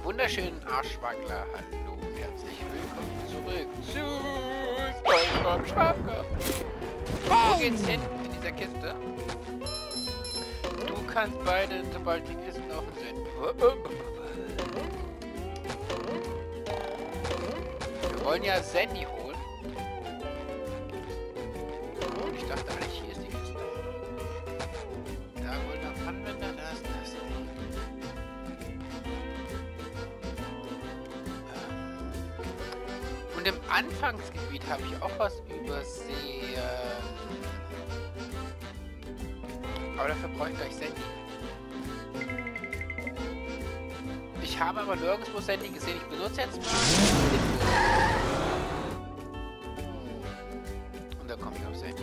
wunderschönen Arschwackler. Hallo und herzlich willkommen zurück zu SpongeBob Schwammkopf. Wo geht's hin in dieser Kiste? Du kannst beide, sobald die Kisten offen sind. Wir wollen ja Sandy holen. Und ich dachte eigentlich, hier ist die Kiste. Da wohl der Anwender, da ist das. Und im Anfangsgebiet habe ich auch was übersehen. Aber dafür brauche ich gleich Sandy. Ich habe aber nirgendwo Sandy gesehen. Ich benutze jetzt mal. Und da komme ich auf Sandy.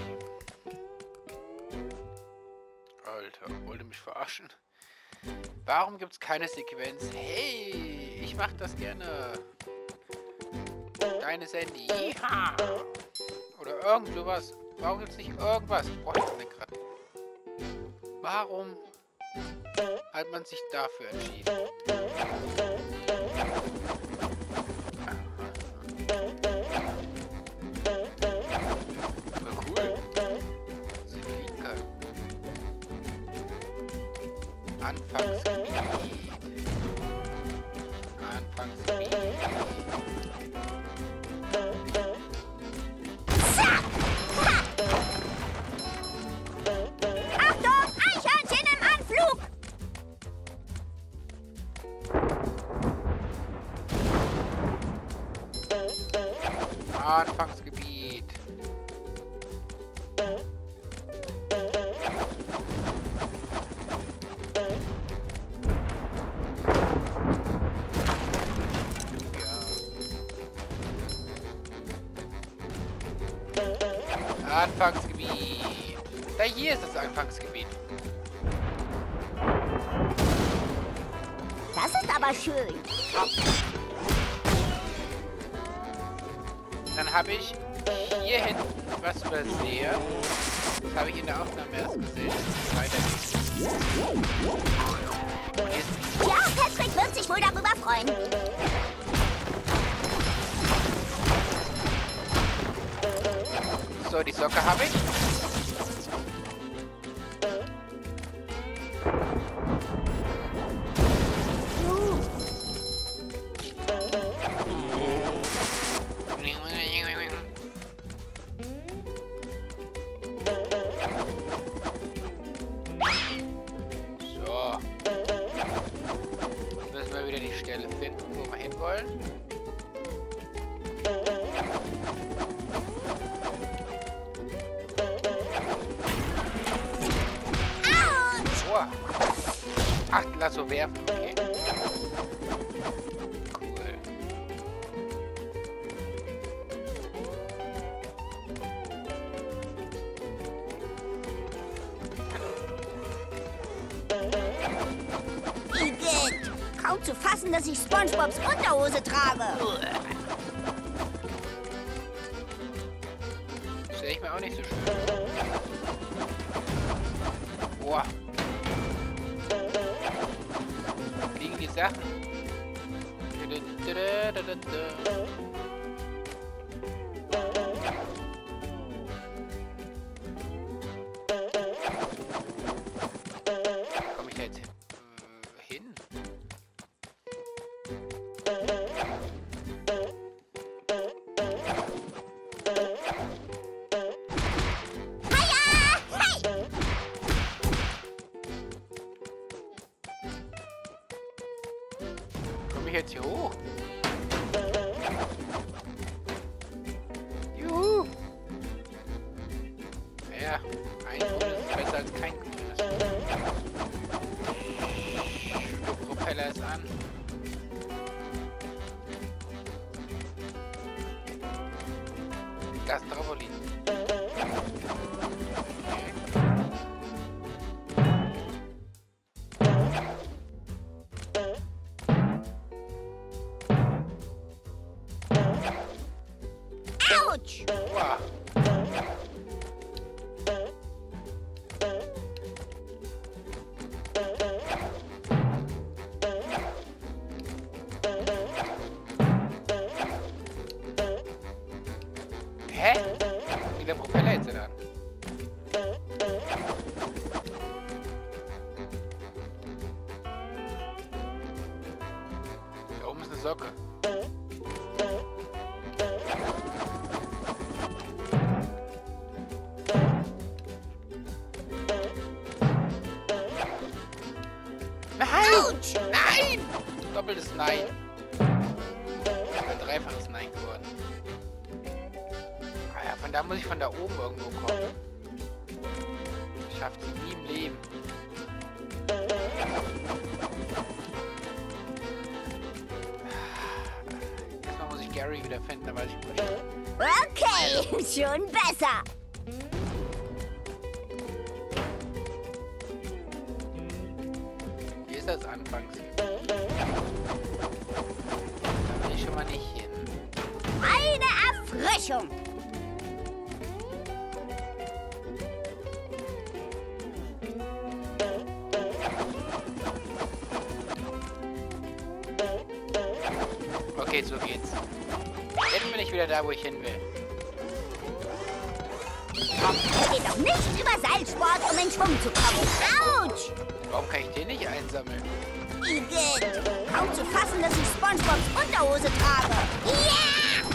Alter, wollte mich verarschen. Warum gibt es keine Sequenz? Hey, ich mache das gerne. Deine Sandy. Iha. Oder irgend sowas. Warum gibt es nicht irgendwas? Boah, ich bin gerade. Warum hat man sich dafür entschieden? Cool. Sie fliegen kann. Anfangsgebiet. Anfangsgebiet. Anfangsgebiet. Ja. Anfangsgebiet. Da hier ist das Anfangsgebiet. Das ist aber schön. Dann habe ich hier hinten was übersehen. Das habe ich in der Aufnahme erst gesehen. Weiter geht's. Ja, Patrick wird sich wohl darüber freuen. So, die Socke habe ich. Ach, lass so werfen, okay. Cool. Igitt! Kaum zu fassen, dass ich SpongeBobs Unterhose trage. Stell ich mir auch nicht so schön. Boah. Liegen die Sachen. Komme ich da jetzt hin? Komme ich jetzt hier hoch? Juhu! Ja, ein grünes ist besser als kein grünes. Der Propeller ist an. Das Trampolin. Autsch! Wow. Socke. Nein! Autsch! Nein! Doppeltes Nein. Ein dreifaches Nein geworden. Ah ja, von da muss ich von da oben irgendwo kommen. Schafft sie nie im Leben. Erstmal muss ich Gary wieder finden, da weiß ich Bescheid. Okay, schon besser. Hier ist das Anfangs. Da will ich schon mal nicht hin. Eine Erfrischung. Okay, so geht's. Jetzt bin ich wieder da, wo ich hin will. Er geht doch nicht über Seilsport, um in Schwung zu kommen. Autsch! Warum kann ich den nicht einsammeln? Igitt! Kaum zu fassen, dass ich SpongeBobs Unterhose trage. Ja!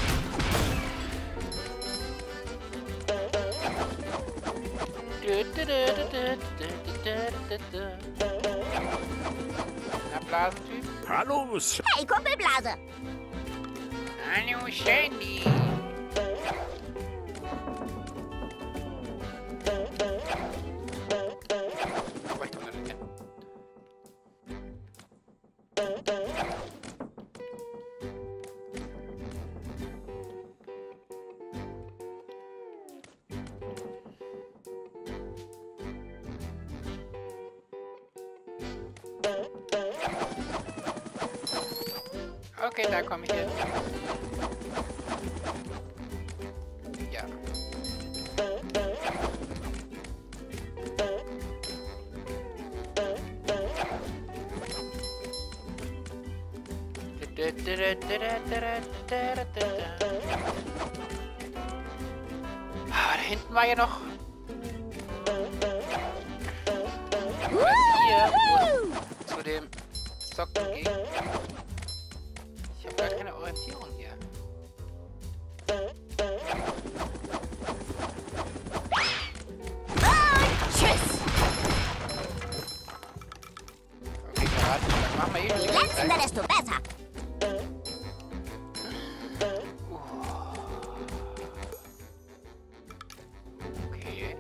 Na, Blasentyp? Hallo, Hey, Kumpelblase! Hallo, Shandy. Aber ich komme da nicht hin. Okay, da komme ich hin. Ja. Ah, da hinten war ja noch. Hier, wo es zu dem Socken ging. Ich habe gar keine Orientierung hier. Und tschüss! Okay, Karat, dann machen wir Je hier glänzender, desto besser. Okay.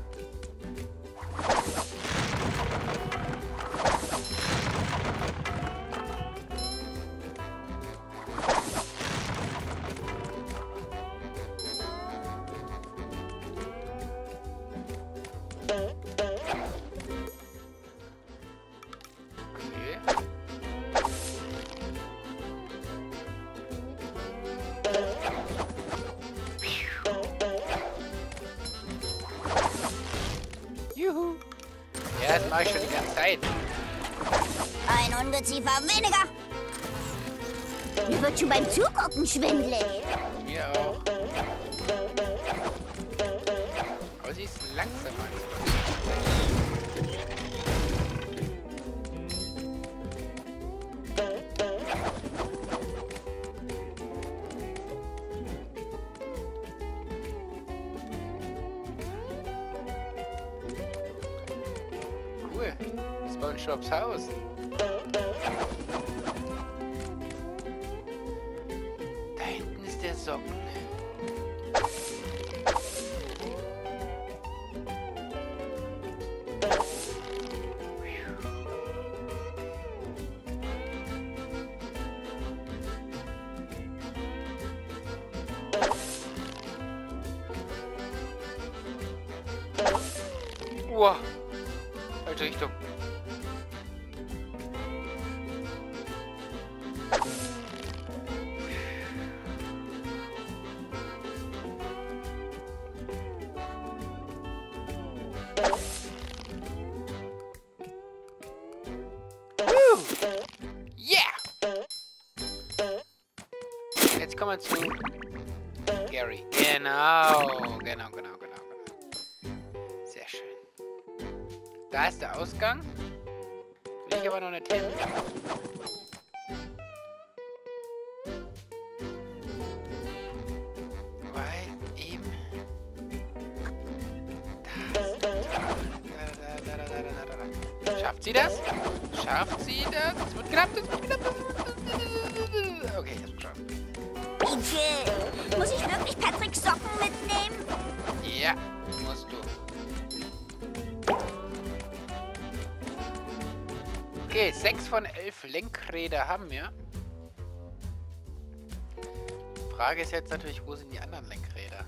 Juhu. Ja, das mache ich schon die ganze Zeit. Ein Ungeziefer weniger. Mir wird schon beim Zugucken schwindelig. Mir auch. Aber sie ist langsamer. Cool. SpongeBobs Haus. Da hinten ist der Socken. Wow. Falsche Richtung. Yeah! Jetzt kommen wir zu Gary. Genau. Sehr schön. Da ist der Ausgang. Will ich aber noch nicht hin. sie das? Schafft sie das? Es wird knapp, es wird knapp. Okay, ich hab's geschafft. Igitt. Muss ich wirklich Patricks Socken mitnehmen? Ja, musst du. Okay, 6 von 11 Lenkräder haben wir. Frage ist jetzt natürlich, wo sind die anderen Lenkräder?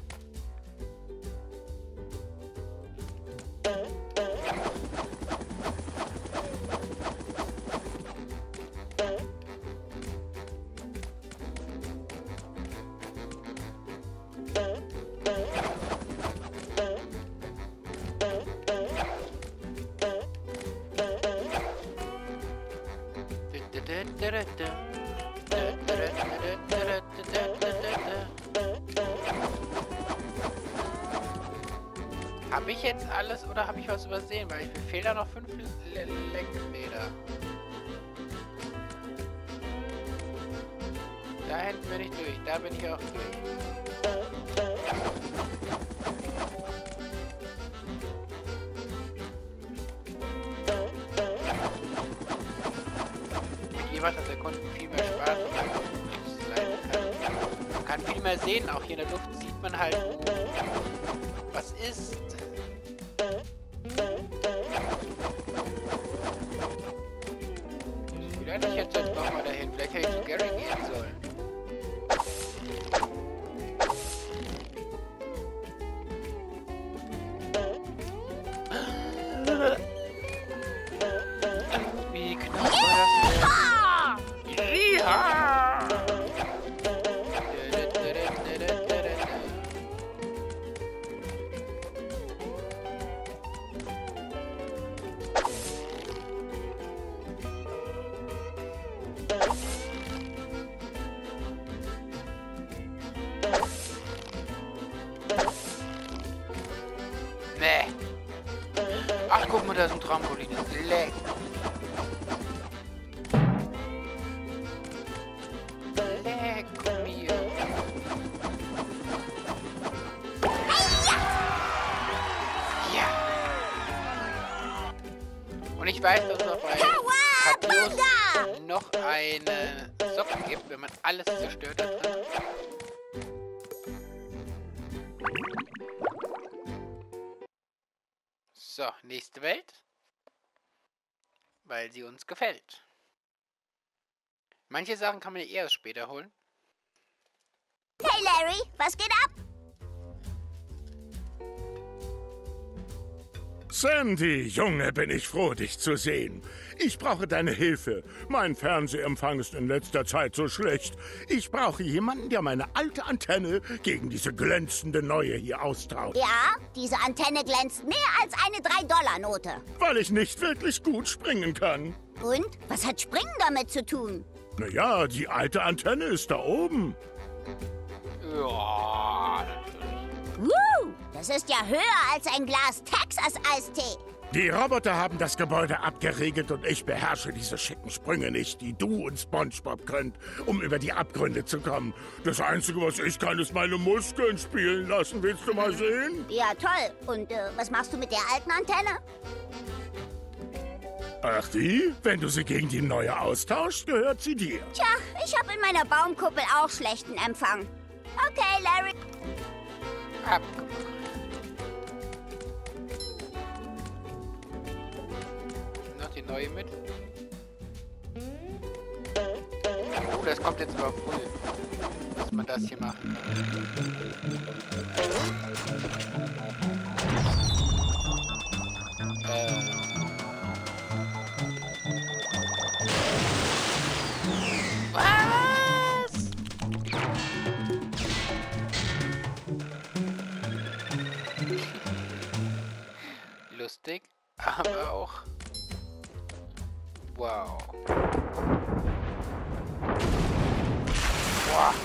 Habe ich jetzt alles oder habe ich was übersehen? Weil mir fehlen da noch 5 Lenkräder. Da hinten bin ich durch. Da bin ich auch durch. Mit jemand hat der Kunden viel mehr Spaß. Man kann viel mehr sehen. Auch hier in der Luft sieht man halt, wo was ist. Vielleicht hätte ich jetzt nochmal dahin. Vielleicht hätte ich zu Gary gehen sollen. Wie knapp war das denn? Ja! Nee. Ach, guck mal, da ist ein Trampolin. Leck. Leck mir. Ja. Und ich weiß, dass es auf noch eine Socke gibt, wenn man alles zerstört hat. So, nächste Welt. Weil sie uns gefällt. Manche Sachen kann man ja erst später holen. Hey Larry, was geht ab? Sandy, Junge, bin ich froh, dich zu sehen. Ich brauche deine Hilfe. Mein Fernsehempfang ist in letzter Zeit so schlecht. Ich brauche jemanden, der meine alte Antenne gegen diese glänzende neue hier austauscht. Ja, diese Antenne glänzt mehr als eine 3-Dollar-Note. Weil ich nicht wirklich gut springen kann. Und? Was hat Springen damit zu tun? Naja, die alte Antenne ist da oben. Ja, natürlich. Das ist ja höher als ein Glas Texas-Eistee. Die Roboter haben das Gebäude abgeriegelt und ich beherrsche diese schicken Sprünge nicht, die du und SpongeBob könnt, um über die Abgründe zu kommen. Das Einzige, was ich kann, ist meine Muskeln spielen lassen. Willst du mal sehen? Ja, toll. Und was machst du mit der alten Antenne? Ach die? Wenn du sie gegen die neue austauschst, gehört sie dir. Tja, ich habe in meiner Baumkuppel auch schlechten Empfang. Okay, Larry. Abgemacht. Noch die neue mit. Oh, das kommt jetzt aber früh. Dass man das hier macht. Was? Lustig, aber auch. Wow. Wow.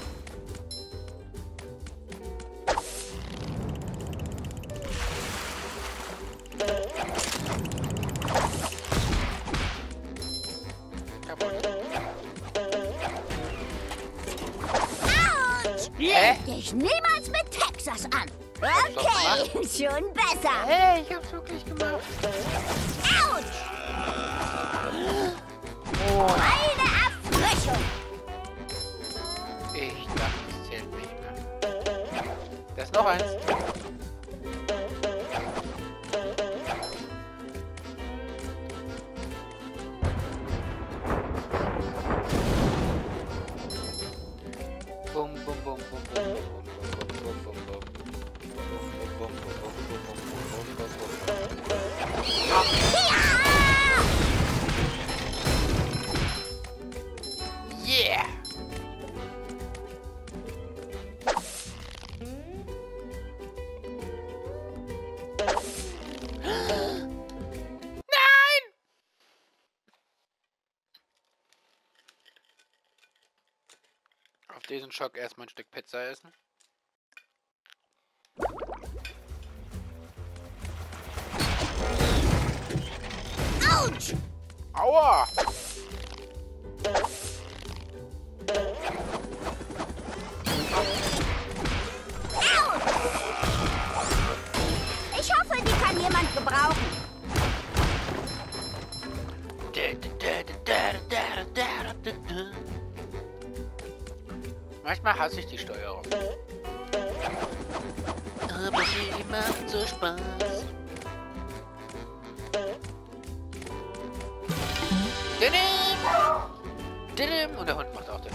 Leg dich niemals mit Texas an. Okay, schon besser. Hey, ich hab's wirklich gemacht. Autsch! Eine Erfrischung. Ich dachte, es zählt nicht mehr. Da ist noch eins. Bum, bum, bum, bum, bum, bum, bum, bum, bum, bum. Bum, bum, bum, bum, bum, bum, bum, bum, bum. Yeah! Nein! Auf diesen Schock erstmal ein Stück Pizza essen. Autsch! Aua! Ich hoffe, die kann jemand gebrauchen. Manchmal hasse ich die Steuerung. Aber die macht so Spaß. Didim! Und der Hund macht auch den.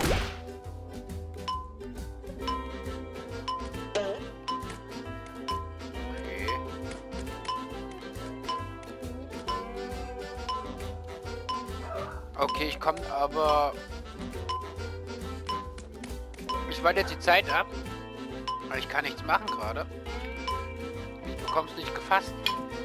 Okay. Okay, ich komme aber... Ich warte jetzt die Zeit ab. Weil ich kann nichts machen gerade. Ich bekomm's nicht gefasst.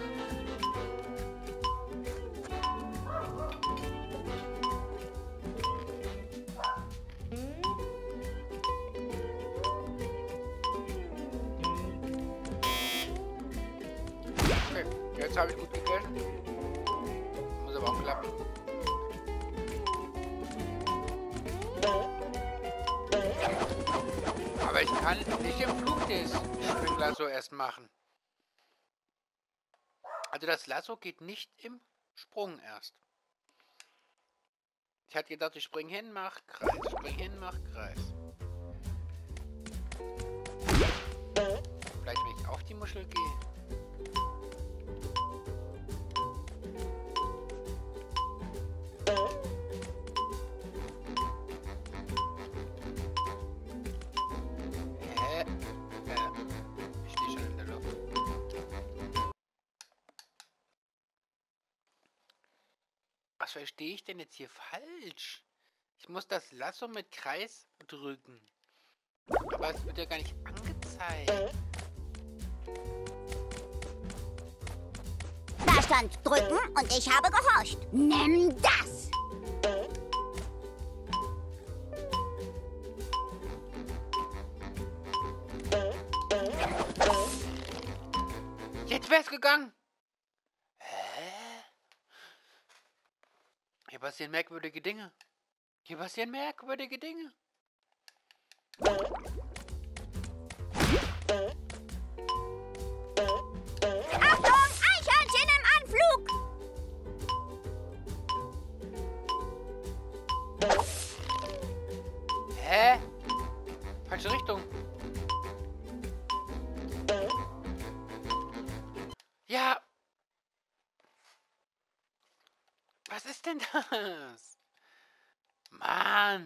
Okay, jetzt habe ich gut gegessen. Muss aber auch klappen. Aber ich kann nicht im Flug das Springlasso erst machen. Also das Lasso geht nicht im Sprung erst. Ich hatte gedacht, ich spring hin, mach Kreis. Spring hin, mach Kreis. Vielleicht, wenn ich auf die Muschel gehe. Ich stehe schon in der Luft. Was verstehe ich denn jetzt hier falsch? Ich muss das Lasso mit Kreis drücken. Aber es wird ja gar nicht angezeigt. Da stand drücken und ich habe gehorcht. Nimm das! Jetzt wär's gegangen. Hä? Hier passieren merkwürdige Dinge. Hier passieren merkwürdige Dinge. Achtung, Eichhörnchen im Anflug! Hä? Falsche Richtung. Ja. Was ist denn das? Mann.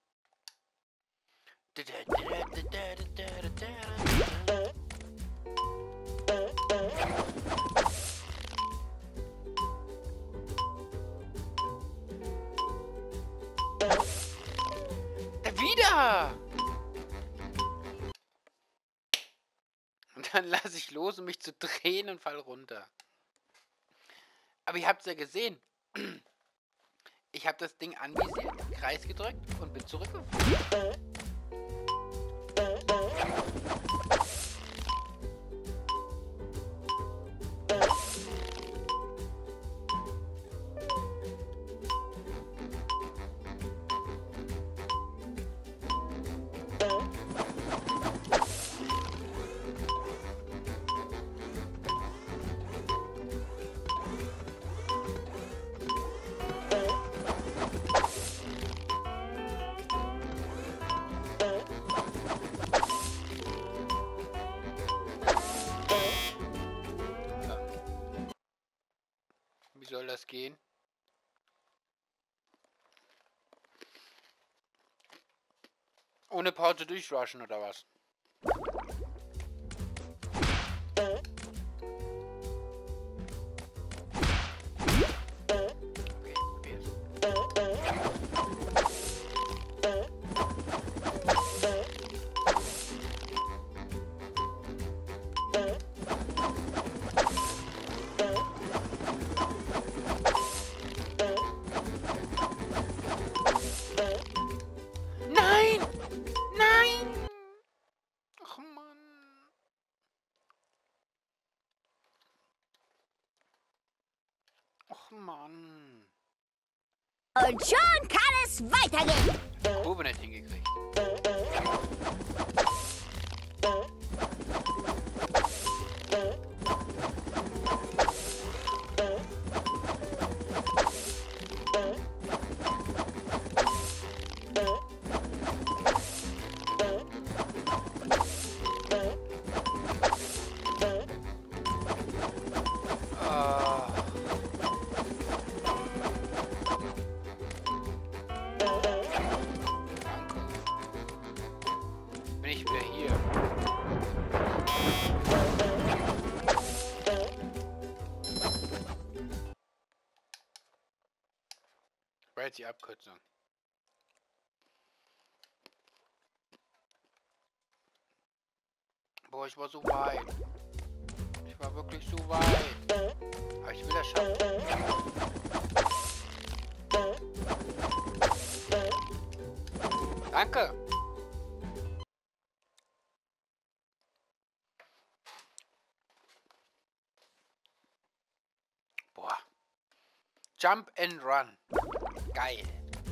Wieder! Und dann lasse ich los, um mich zu drehen und fall runter. Aber ihr habt es ja gesehen. Ich habe das Ding anvisiert, Kreis gedrückt und bin zurückgeflogen. Ohne Pause durchrushen oder was? Nein! Nein! Ach Mann. Ach Mann. Und schon kann es weitergehen. Kurve nicht hingekriegt. Bin ich wieder hier? War jetzt die Abkürzung. Boah, ich war so weit. Ich war wirklich so weit. Aber ich will das schaffen. Danke. Boah. Jump and run. Geil.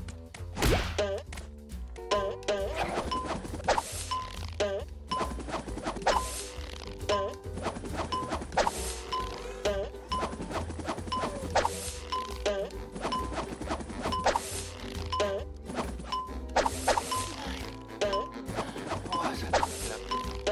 Boah, das hat geklappt.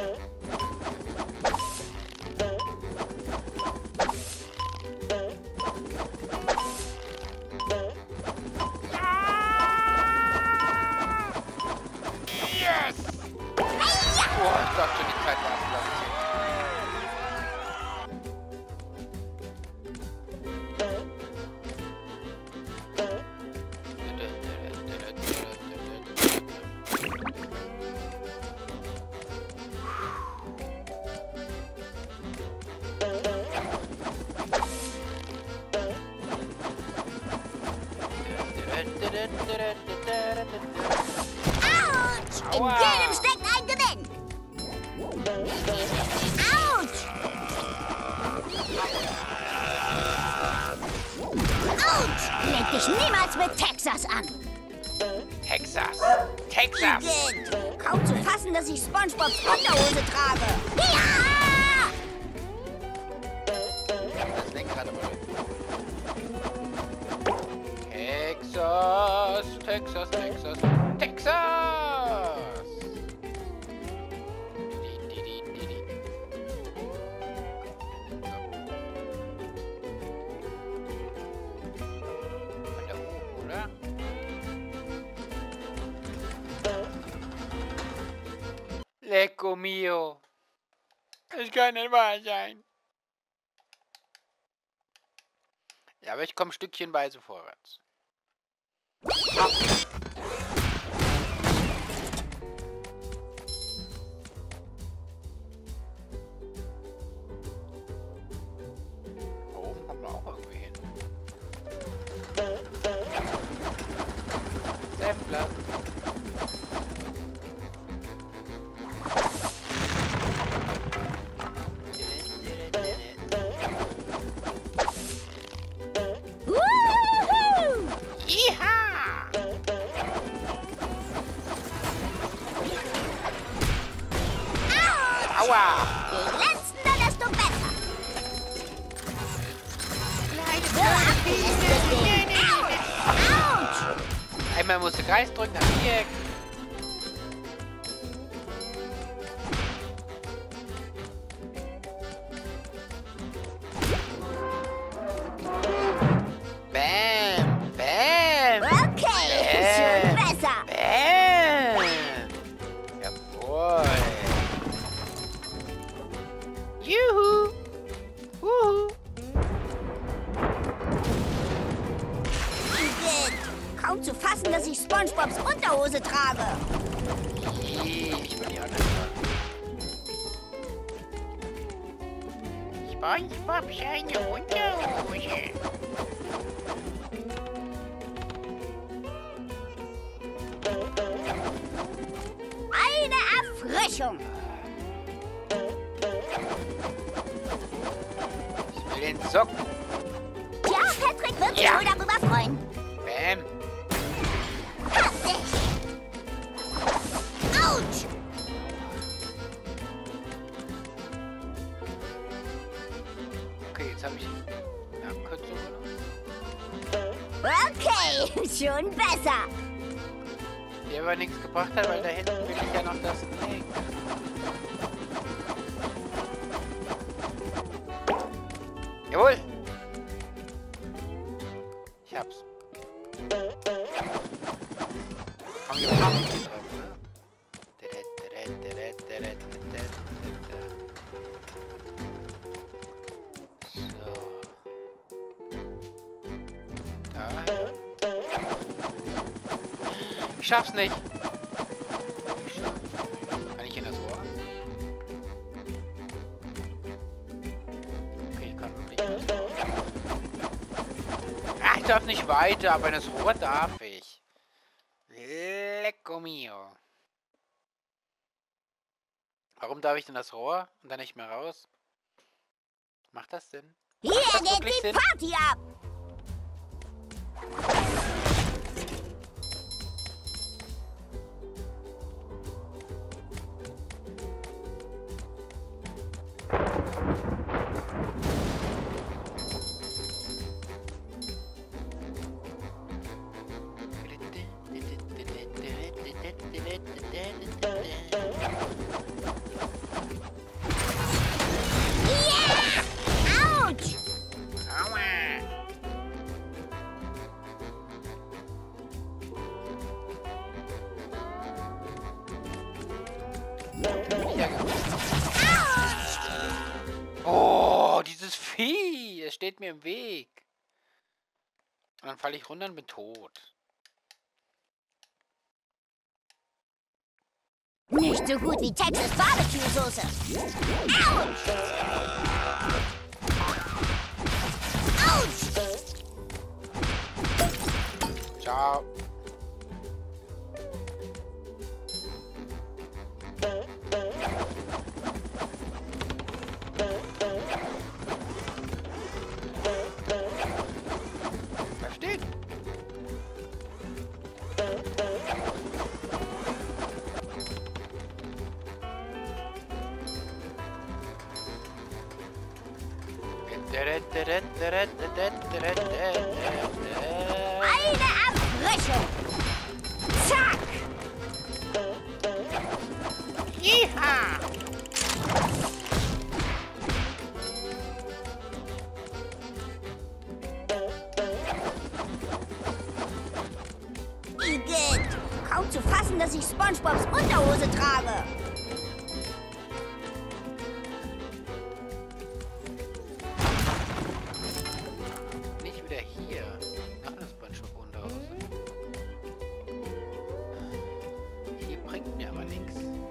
Yes! Boah, ich dachte schon, die Zeit war abgelaufen. Autsch! In Aua. jedem steckt ein Gewinn. Autsch! Autsch! Leg dich niemals mit Texas an. Texas! Texas! Igitt! Kaum zu fassen, dass ich SpongeBobs Unterhose trage. Ja! Das Lenkrad aber. Texas! Texas! Texas! Texas! Di. Von da oben, oder? Lecco mio! Das kann nicht wahr sein. Ja, aber ich komme stückchenweise vorwärts. Da oben kommt man auch irgendwie hin. Sampler. Woohoo! Iha! Autsch! Aua! Je glänzender, desto besser. So abgelässt Ding. Autsch! Autsch! Einmal musst du Kreis drücken, dann Viereck. Bam! Bam! Okay, schon besser. Bam! Kaum zu fassen, dass ich SpongeBobs Unterhose trage. Ich will die anderen sagen. SpongeBob seine Unterhose. Eine Erfrischung. Ich will den Socken. Ja, Patrick wird sich Ja. wohl darüber freuen. Bam. Fertig. Autsch. Okay, jetzt habe ich eine Abkürzung. Okay, schon besser. Die aber nichts gebracht hat, weil da hinten will ich ja noch das Ding. Jawohl! Ich hab's. Komm, hier noch nicht drauf, ne? So. Da. Ich schaff's nicht. Kann ich in das Rohr? Okay, ich kann nicht in das Rohr. Ah, ich darf nicht weiter, aber in das Rohr darf ich. Lecco mio. Warum darf ich denn das Rohr und dann nicht mehr raus? Macht das Sinn? Hier das geht wirklich die Sinn? Party ab. Autsch. Aua! Ja, oh, dieses Vieh! Es steht mir im Weg. Und dann falle ich runter und bin tot. Nicht so gut wie Texas Barbecue-Soße. Autsch! Autsch! Ciao. Was steht? Eine Erfrischung. Zack! Yeeha! Igitt! Kaum zu fassen, dass ich SpongeBobs Unterhose trage. Nicht wieder hier. Noch eine SpongeBob-Unterhose. Hier bringt mir aber nichts.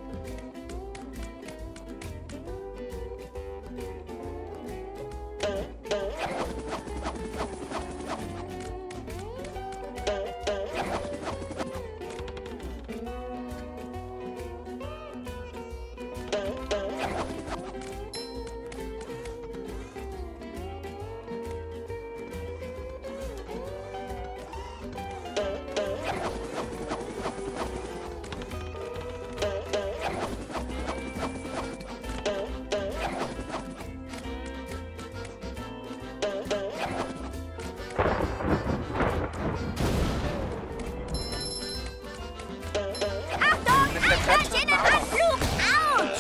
Achtung! Maschinenanflug! Autsch!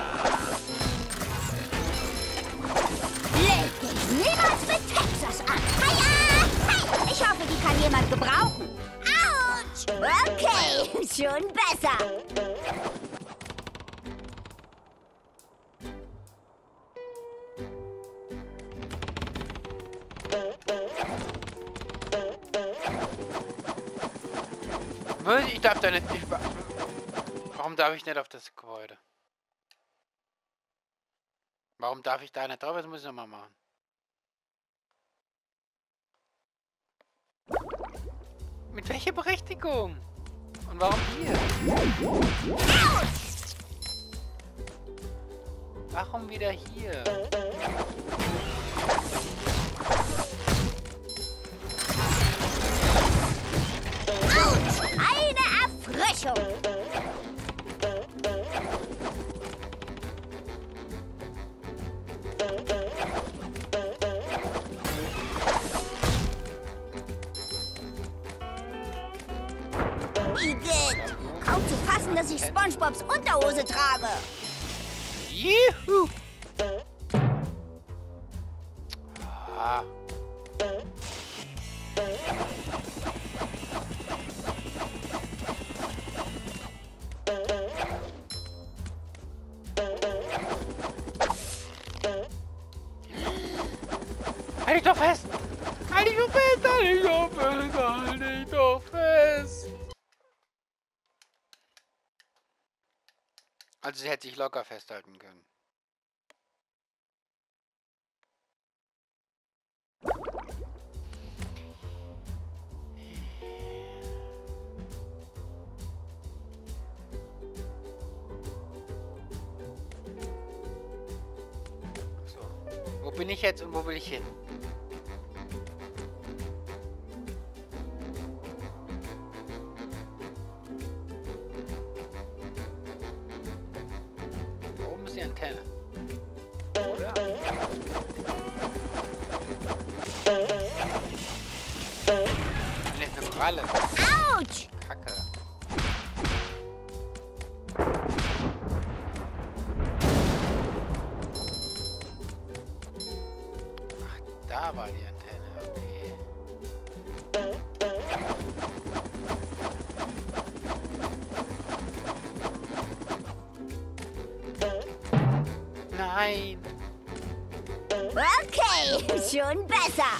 Leg dich niemals mit Texas an! Hiya! Hey! Ich hoffe, die kann jemand gebrauchen. Autsch! Okay, schon besser. Ich darf da nicht... Warum darf ich nicht auf das Gebäude? Warum darf ich da nicht drauf? Das muss ich nochmal machen. Mit welcher Berechtigung? Und warum hier? Warum wieder hier? Autsch! Eine Erfrischung! Igitt! Kaum zu fassen, dass ich SpongeBobs Unterhose trage. Juhu! Ah. Halt dich doch fest! Halt dich doch fest! Halt dich doch fest! Halt dich doch fest! Also sie hätte sich locker festhalten können. So. Wo bin ich jetzt und wo will ich hin? Da oben ist die Antenne. Oder? Eine Pralle. Autsch! Kacke. Ach, da war die Antenne. Okay. Nein. Okay, schon besser.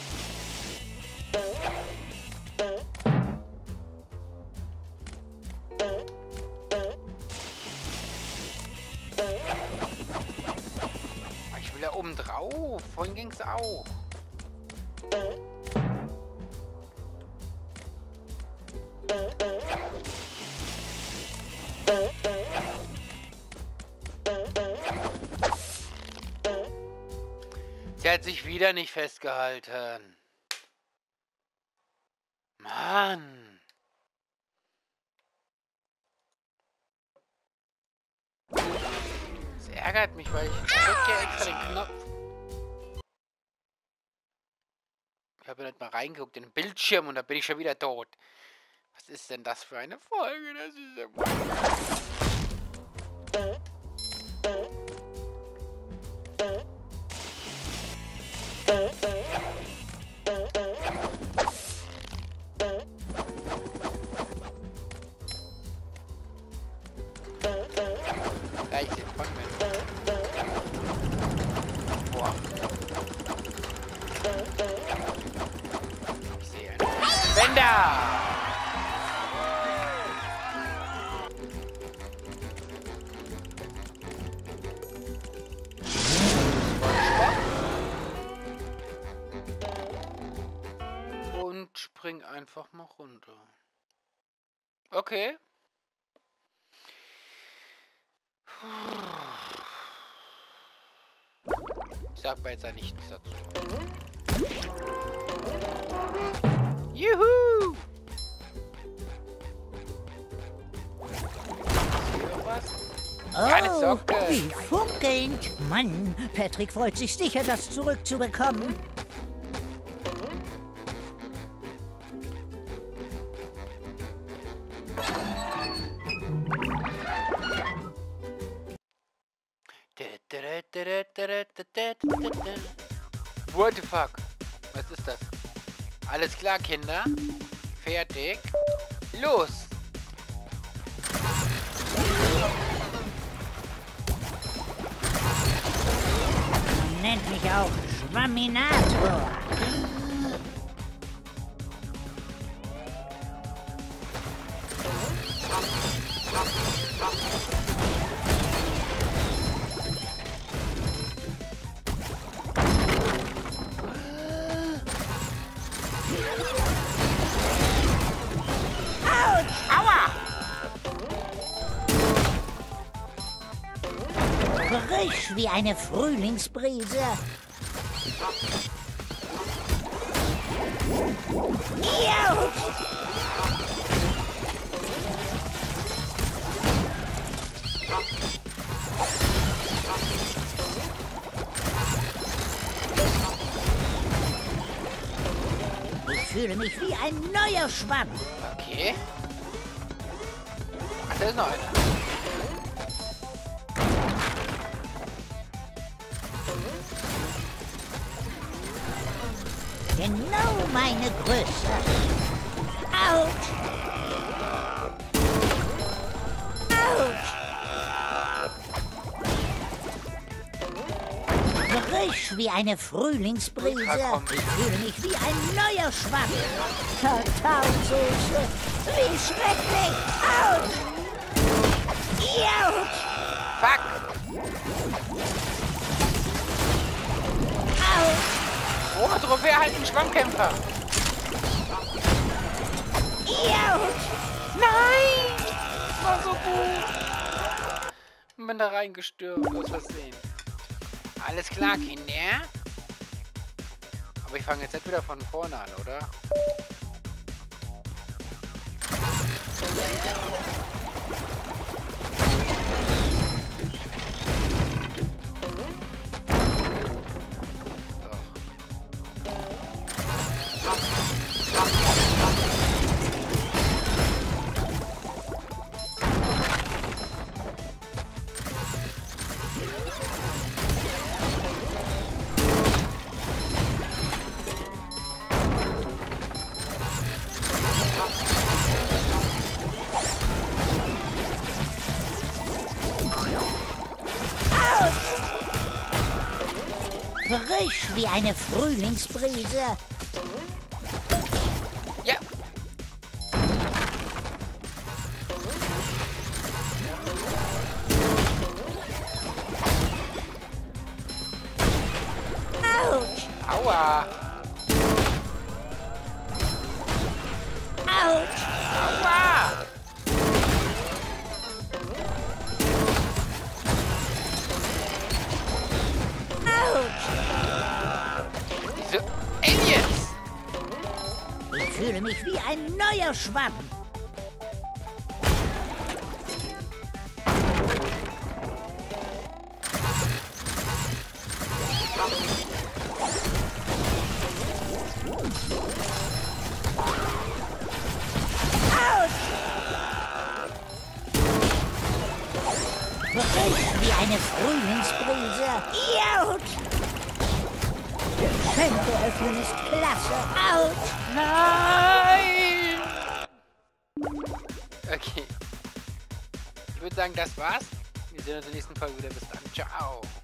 Ich will ja oben drauf. Vorhin ging's auch. Sie hat sich wieder nicht festgehalten. Mann. Das ärgert mich, weil ich drücke ja extra den Knopf. Ich habe ja nicht mal reingeguckt in den Bildschirm und da bin ich schon wieder tot. Was ist denn das für eine Folge? Das ist ja... Leicht den Fangmann. Boah. Ich sehe einen Bänder! Und spring einfach mal runter. Okay. Ich sag mal jetzt ja nichts dazu. Juhu! Keine Oh, Socke. wie funkelnd. Mann, Patrick freut sich sicher, das zurückzubekommen. What the fuck? Was ist das? Alles klar, Kinder. Fertig. Los! Man nennt mich auch Schwamminator. Aua! Frisch wie eine Frühlingsbrise. Jau! Ich fühle mich wie ein neuer Schwamm. Okay. Ach, da ist noch einer. Genau meine Größe. Autsch! Autsch! Frisch wie eine Frühlingsbrise. Ich fühle mich wie ein neuer Schwamm. Kakaosoße. Wie schrecklich. Autsch! Autsch! Fuck! Autsch! Oh, Trophäe halt einen Schwammkämpfer. Autsch! Nein! Das war so gut. Ich bin da reingestürmt, aus Versehen. Alles klar, Kinder. Aber ich fange jetzt nicht wieder von vorne an, oder? Frisch wie eine Frühlingsbrise. Ja. Autsch! Aua. Autsch! Aua. Diese Aliens. Ich fühle mich wie ein neuer Schwamm. Frisch wie eine Frühlingsbrise. Autsch! Geschenke öffnen ist klasse. Autsch! Nein! Okay. Ich würde sagen, das war's. Wir sehen uns in der nächsten Folge wieder. Bis dann. Ciao.